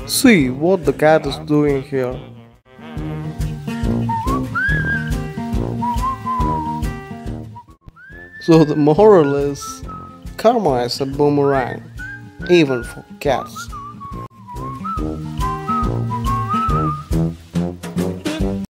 See what the cat is doing here. So the moral is, karma is a boomerang, even for cats.